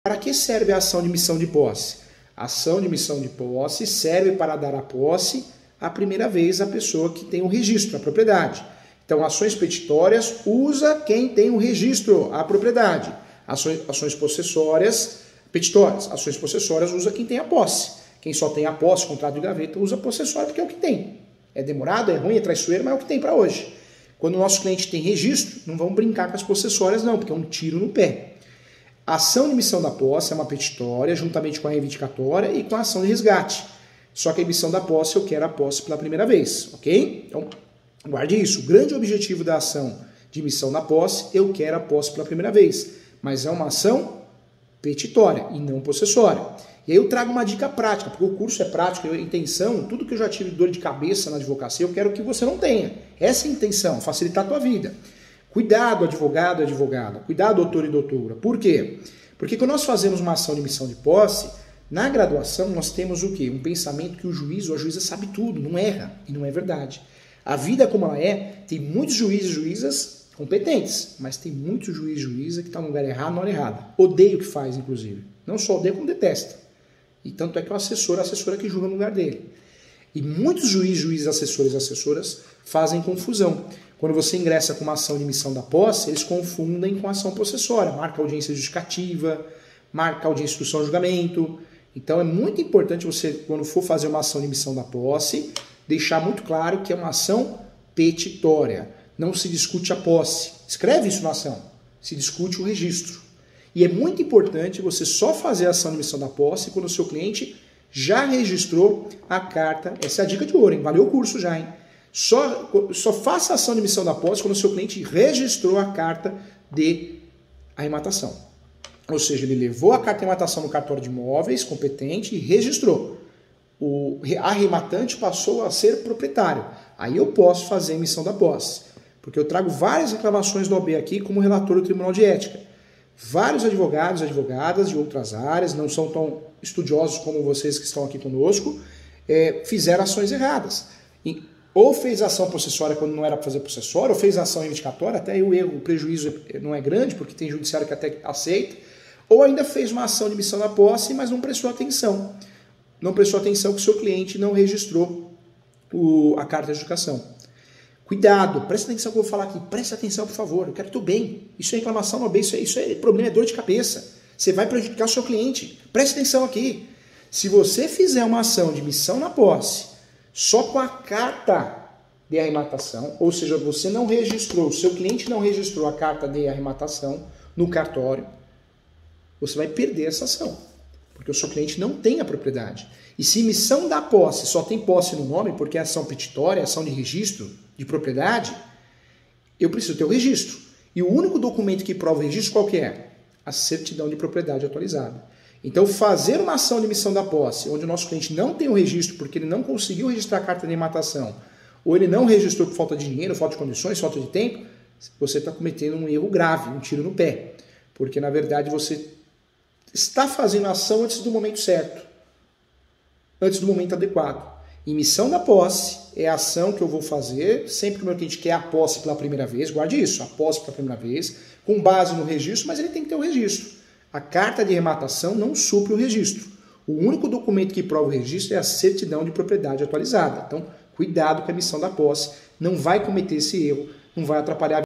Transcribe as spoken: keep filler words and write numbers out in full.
Para que serve a ação de missão de posse? A ação de missão de posse serve para dar a posse a primeira vez à pessoa que tem o registro, a propriedade. Então, ações petitórias usa quem tem o registro, a propriedade. Ações, ações possessórias, petitórias, ações possessórias usa quem tem a posse. Quem só tem a posse, contrato de gaveta, usa possessória porque é o que tem. É demorado, é ruim, é traiçoeiro, mas é o que tem para hoje. Quando o nosso cliente tem registro, não vamos brincar com as possessórias não, porque é um tiro no pé. A ação de missão da posse é uma petitória, juntamente com a reivindicatória e com a ação de resgate. Só que a emissão da posse, eu quero a posse pela primeira vez, ok? Então, guarde isso. O grande objetivo da ação de missão da posse, eu quero a posse pela primeira vez. Mas é uma ação petitória e não possessória. E aí eu trago uma dica prática, porque o curso é prático, a intenção, tudo que eu já tive dor de cabeça na advocacia, eu quero que você não tenha. Essa é a intenção, facilitar a tua vida. Cuidado, advogado e advogada. Cuidado, doutor e doutora. Por quê? Porque quando nós fazemos uma ação de missão de posse, na graduação nós temos o quê? Um pensamento que o juiz ou a juíza sabe tudo, não erra. E não é verdade. A vida como ela é, tem muitos juízes e juízas competentes, mas tem muitos juízes e juízas que estão no lugar errado, na hora errada. Odeia o que faz, inclusive. Não só odeia, como detesta. E tanto é que o assessor, a assessora que julga no lugar dele. E muitos juízes, juízes, assessores e assessoras fazem confusão. Quando você ingressa com uma ação de missão da posse, eles confundem com a ação possessória. Marca audiência justificativa, marca audiência de instrução e julgamento. Então é muito importante você, quando for fazer uma ação de missão da posse, deixar muito claro que é uma ação petitória. Não se discute a posse. Escreve isso na ação. Se discute o registro. E é muito importante você só fazer a ação de missão da posse quando o seu cliente já registrou a carta. Essa é a dica de ouro, hein? Valeu o curso já, hein? Só, só faça a ação de missão da posse quando o seu cliente registrou a carta de arrematação. Ou seja, ele levou a carta de arrematação no cartório de imóveis competente e registrou. O arrematante passou a ser proprietário. Aí eu posso fazer a emissão da posse. Porque eu trago várias reclamações do O B aqui como relator do Tribunal de Ética. Vários advogados e advogadas de outras áreas, não são tão estudiosos como vocês que estão aqui conosco, é, fizeram ações erradas. E, ou fez ação possessória quando não era para fazer possessória, ou fez ação reivindicatória, até aí o erro, o prejuízo não é grande, porque tem judiciário que até aceita, ou ainda fez uma ação de missão da posse, mas não prestou atenção. Não prestou atenção que o seu cliente não registrou o, a carta de adjudicação. Cuidado, presta atenção no que eu vou falar aqui, presta atenção, por favor, eu quero teu bem. Isso é reclamação, não é bem, isso é, isso é problema, é dor de cabeça. Você vai prejudicar o seu cliente. Presta atenção aqui. Se você fizer uma ação de missão na posse só com a carta de arrematação, ou seja, você não registrou, o seu cliente não registrou a carta de arrematação no cartório, você vai perder essa ação, porque o seu cliente não tem a propriedade. E se missão da posse só tem posse no nome, porque é ação petitória, ação de registro de propriedade, eu preciso ter o registro. E o único documento que prova o registro qual que é? A certidão de propriedade atualizada. Então, fazer uma ação de missão da posse, onde o nosso cliente não tem o registro porque ele não conseguiu registrar a carta de arrematação, ou ele não registrou por falta de dinheiro, falta de condições, falta de tempo, você está cometendo um erro grave, um tiro no pé. Porque, na verdade, você está fazendo a ação antes do momento certo, antes do momento adequado. Emissão da posse é a ação que eu vou fazer sempre que o meu cliente quer a posse pela primeira vez, guarde isso, a posse pela primeira vez, com base no registro, mas ele tem que ter o registro. A carta de arrematação não supre o registro. O único documento que prova o registro é a certidão de propriedade atualizada. Então, cuidado com a emissão da posse, não vai cometer esse erro, não vai atrapalhar a